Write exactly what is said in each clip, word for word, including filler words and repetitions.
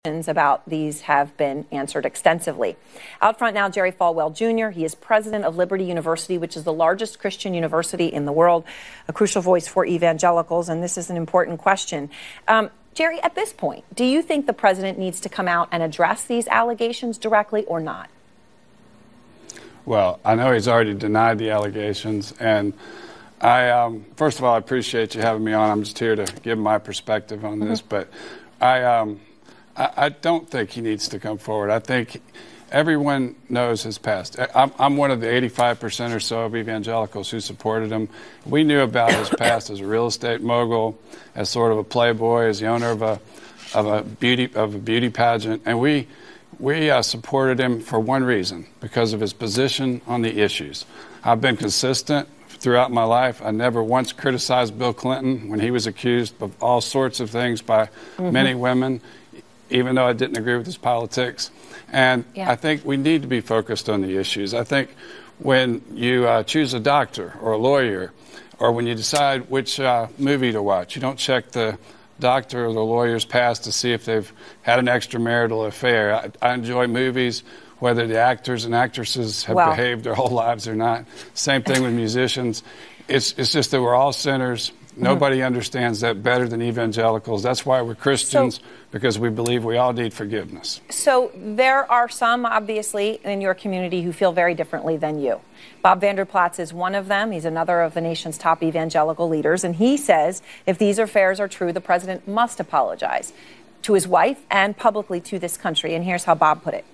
About these have been answered extensively. Out front now, Jerry Falwell Junior He is president of Liberty University, which is the largest Christian university in the world, a crucial voice for evangelicals, and this is an important question. Um, Jerry, at this point, do you think the president needs to come out and address these allegations directly or not? Well, I know he's already denied the allegations, and I, um, first of all, I appreciate you having me on. I'm just here to give my perspective on this, mm-hmm. but I... Um, I don't think he needs to come forward. I think everyone knows his past. I'm, I'm one of the eighty-five percent or so of evangelicals who supported him. We knew about his past as a real estate mogul, as sort of a playboy, as the owner of a of a beauty of a beauty pageant, and we we uh, supported him for one reason: because of his position on the issues. I've been consistent throughout my life. I never once criticized Bill Clinton when he was accused of all sorts of things by mm-hmm. many women, even though I didn't agree with his politics. And yeah. I think we need to be focused on the issues. I think when you uh, choose a doctor or a lawyer, or when you decide which uh, movie to watch, you don't check the doctor or the lawyer's past to see if they've had an extramarital affair. I, I enjoy movies, whether the actors and actresses have well, behaved their whole lives or not. Same thing with musicians. It's, it's just that we're all sinners. Nobody mm-hmm. understands that better than evangelicals. That's why we're Christians, so, because we believe we all need forgiveness. So there are some, obviously, in your community who feel very differently than you. Bob Vander Plaats is one of them. He's another of the nation's top evangelical leaders. And he says if these affairs are true, the president must apologize to his wife and publicly to this country. And here's how Bob put it.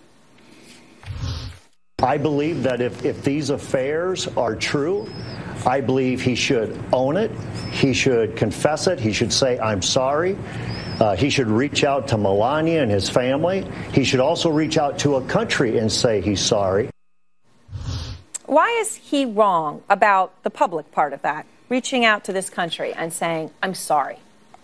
I believe that if, if these affairs are true, I believe he should own it. He should confess it. He should say, I'm sorry. Uh, he should reach out to Melania and his family. He should also reach out to a country and say he's sorry. Why is he wrong about the public part of that, reaching out to this country and saying, I'm sorry?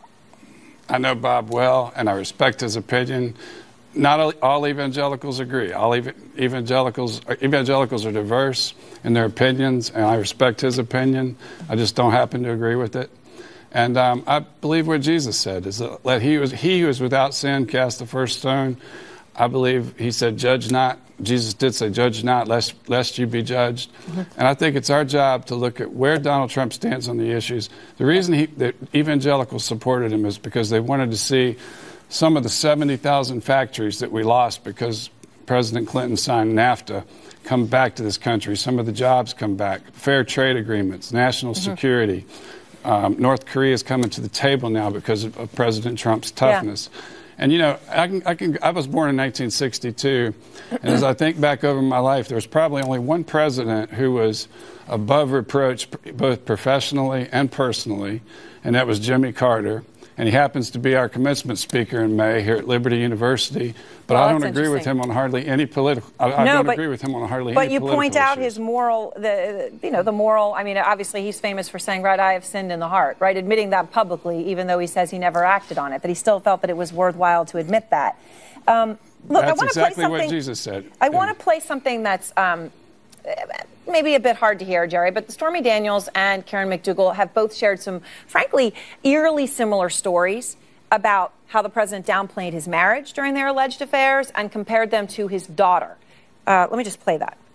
I know Bob well, and I respect his opinion. Not all, all evangelicals agree. All ev- evangelicals evangelicals are diverse in their opinions, and I respect his opinion. I just don't happen to agree with it. And um, I believe what Jesus said is that let he was he who is without sin cast the first stone. I believe he said, "Judge not." Jesus did say, "Judge not, lest lest you be judged." Mm-hmm. And I think it's our job to look at where Donald Trump stands on the issues. The reason he, that evangelicals supported him is because they wanted to see some of the seventy thousand factories that we lost because President Clinton signed NAFTA come back to this country. Some of the jobs come back. Fair trade agreements, national mm-hmm. security. Um, North Korea is coming to the table now because of, of President Trump's toughness. Yeah. And, you know, I, can, I, can, I was born in nineteen sixty-two, and as I think back over my life, there was probably only one president who was above reproach, both professionally and personally, and that was Jimmy Carter. And he happens to be our commencement speaker in May here at Liberty University. But well, I don't agree with him on hardly any political. I, I no, don't but, agree with him on hardly but any you political point out issues. His moral, the you know the moral. I mean, obviously he's famous for saying, "Right, I have sinned in the heart," right, admitting that publicly, even though he says he never acted on it. That he still felt that it was worthwhile to admit that. Um, look, that's I want exactly to play something. What Jesus said. I yeah. want to play something that's. Um, Maybe a bit hard to hear, Jerry, but Stormy Daniels and Karen McDougal have both shared some, frankly, eerily similar stories about how the president downplayed his marriage during their alleged affairs and compared them to his daughter. Uh, let me just play that.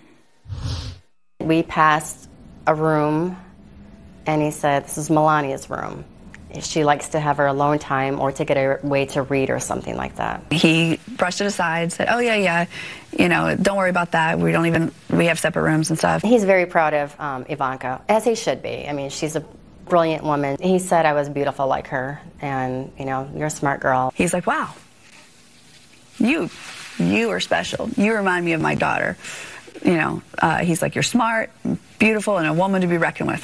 We passed a room, and he said, this is Melania's room. She likes to have her alone time or to get away to read or something like that. He brushed it aside, said, oh, yeah, yeah, you know, don't worry about that. We don't even, we have separate rooms and stuff. He's very proud of um, Ivanka, as he should be. I mean, she's a brilliant woman. He said I was beautiful like her, and, you know, you're a smart girl. He's like, wow, you, you are special. You remind me of my daughter. You know, uh, he's like, you're smart, beautiful, and a woman to be reckoned with.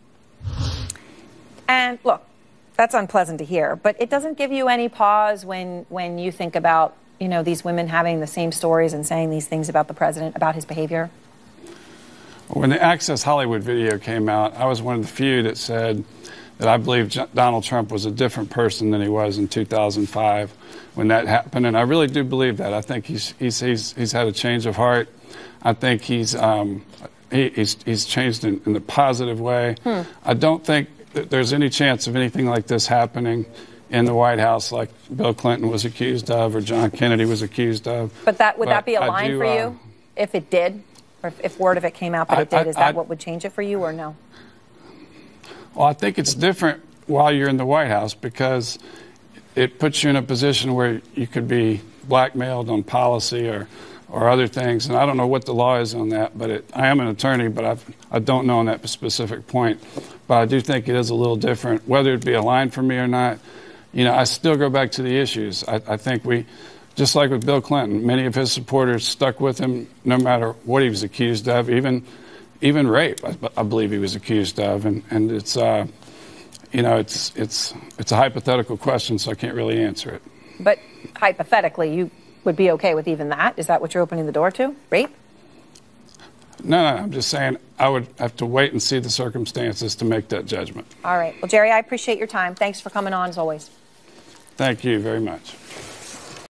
And look, that's unpleasant to hear, but it doesn't give you any pause when when you think about, you know, these women having the same stories and saying these things about the president, about his behavior? When the Access Hollywood video came out, I was one of the few that said that I believe J- Donald Trump was a different person than he was in two thousand five when that happened, and I really do believe that. I think he's he's he's, he's had a change of heart. I think he's um, he, he's he's changed in, in a positive way. Hmm. I don't think there's any chance of anything like this happening in the White House like Bill Clinton was accused of or John Kennedy was accused of. But that would But that be a I line do, for you uh, if it did? Or if, if word of it came out that I- it did, I- is that I- what would change it for you or no? Well, I think it's different while you're in the White House because it puts you in a position where you could be blackmailed on policy or, or other things. And I don't know what the law is on that, but it, I am an attorney, but I've, I don't know on that specific point. But I do think it is a little different, whether it be a line for me or not. You know, I still go back to the issues. I, I think we, just like with Bill Clinton, many of his supporters stuck with him no matter what he was accused of, even even rape, I, I believe he was accused of. And, and it's, uh, you know, it's, it's, it's a hypothetical question, so I can't really answer it. But hypothetically, you would be okay with even that? Is that what you're opening the door to? Rape? No, no, I'm just saying I would have to wait and see the circumstances to make that judgment. All right. Well, Jerry, I appreciate your time. Thanks for coming on, as always. Thank you very much.